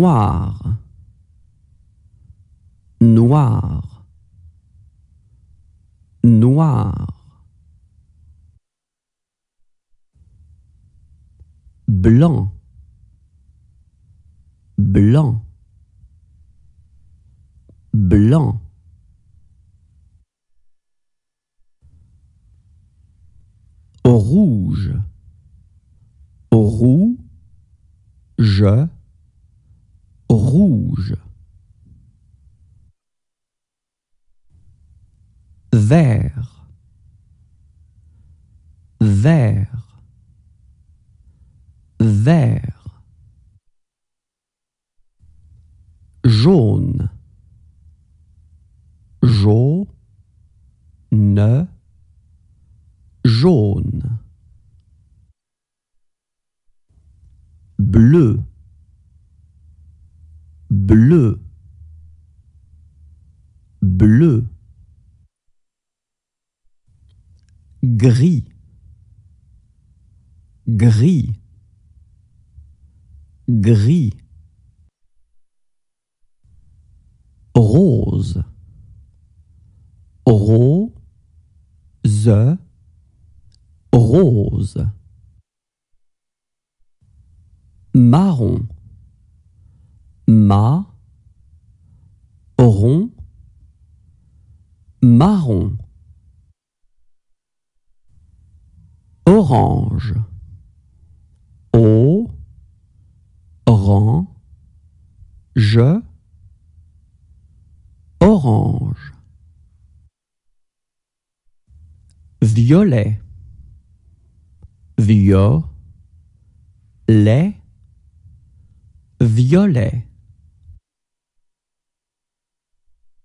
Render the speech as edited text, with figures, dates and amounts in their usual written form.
noir, noir, noir. Blanc, blanc, blanc. Rouge, rouge, rouge. Vert, vert, vert. Jaune, jaune, jaune. Bleu, bleu, bleu. Gris, gris, gris. Rose, rose, rose. Marron, marron, marron. Orange, orange, orange. Violet, violet, violet.